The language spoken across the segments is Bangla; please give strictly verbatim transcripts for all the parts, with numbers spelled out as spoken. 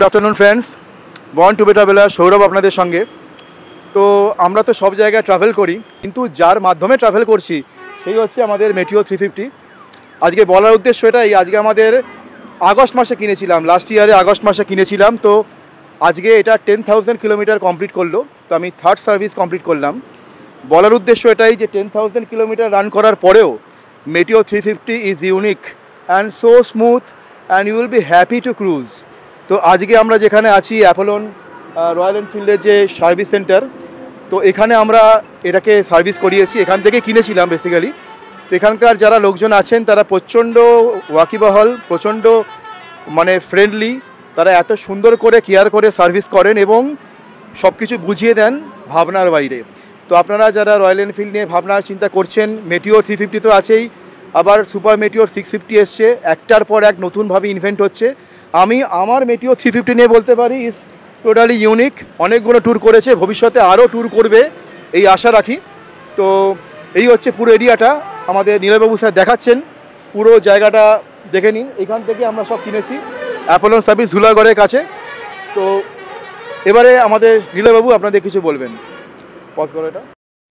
Afternoon friends, born to be traveller Saurabh আপনাদের সঙ্গে। তো আমরা তো সব জায়গায় ট্রাভেল করি, কিন্তু যার মাধ্যমে ট্রাভেল করছি সেই হচ্ছে আমাদের মেটিওর থ্রি ফিফটি। আজকে বলার উদ্দেশ্য এটাই, আজকে আমাদের আগস্ট মাসে কিনেছিলাম, লাস্ট ইয়ারে আগস্ট মাসে কিনেছিলাম। তো আজকে এটা টেন থাউজেন্ড কিলোমিটার কমপ্লিট করলো। তো আমি থার্ড সার্ভিস কমপ্লিট করলাম। বলার উদ্দেশ্য এটাই যে টেন থাউজেন্ড কিলোমিটার রান করার পরেও Meteor three fifty is unique and so smooth and you will be happy to cruise. তো আজকে আমরা যেখানে আছি অ্যাপোলন রয়্যাল এনফিল্ডের যে সার্ভিস সেন্টার, তো এখানে আমরা এটাকে সার্ভিস করিয়েছি, এখান থেকে কিনেছিলাম বেসিক্যালি। তো এখানকার যারা লোকজন আছেন তারা প্রচণ্ড ওয়াকিবহাল, প্রচণ্ড মানে ফ্রেন্ডলি। তারা এত সুন্দর করে কেয়ার করে সার্ভিস করেন এবং সব কিছু বুঝিয়ে দেন ভাবনার বাইরে। তো আপনারা যারা রয়্যাল এনফিল্ড নিয়ে ভাবনার চিন্তা করছেন, মেটিওর থ্রি ফিফটি তো আছেই, আবার সুপার মেটিওর সিক্স ফিফটি এসছে, একটার পর এক নতুনভাবে ইনভেন্ট হচ্ছে। আমি আমার মেটিওর থ্রি ফিফটি নিয়ে বলতে পারি ইজ টোটালি ইউনিক। অনেকগুলো ট্যুর করেছে, ভবিষ্যতে আরও ট্যুর করবে এই আশা রাখি। তো এই হচ্ছে পুরো এরিয়াটা, আমাদের নীলবাবু স্যার দেখাচ্ছেন, পুরো জায়গাটা দেখে নিন। এখান থেকে আমরা সব কিনেছি অ্যাপোলন সার্ভিস ধুলাগড়ের কাছে। তো এবারে আমাদের নীলবাবু আপনাদের কিছু বলবেন, পজ করো এটা।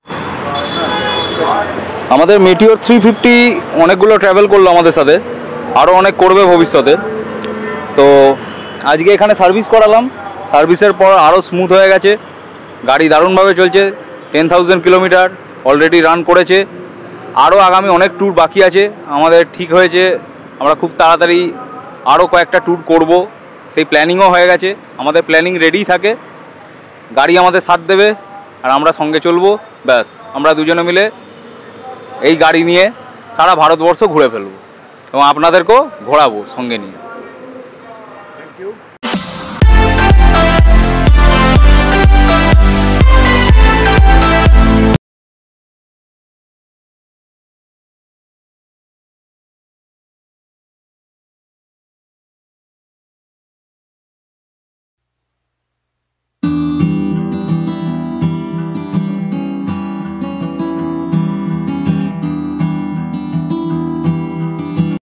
আমাদের মেটিওর থ্রি ফিফটি অনেকগুলো ট্রাভেল করলো আমাদের সাথে, আরও অনেক করবে ভবিষ্যতে। তো আজকে এখানে সার্ভিস করালাম, সার্ভিসের পর আরও স্মুথ হয়ে গেছে, গাড়ি দারুণভাবে চলছে। Ten thousand kilometre already run করেছে, আরও আগামী অনেক ট্যুর বাকি আছে আমাদের। ঠিক হয়েছে, আমরা খুব তাড়াতাড়ি আরও কয়েকটা ট্যুর করব, সেই প্ল্যানিংও হয়ে গেছে। আমাদের প্ল্যানিং রেডি থাকে, গাড়ি আমাদের সাথ দেবে আর আমরা সঙ্গে চলবো। ব্যাস, আমরা দুজনে মিলে এই গাড়ি নিয়ে সারা ভারতবর্ষ ঘুরে ফেলবো এবং আপনাদেরকেও ঘোরাবো সঙ্গে নিয়ে।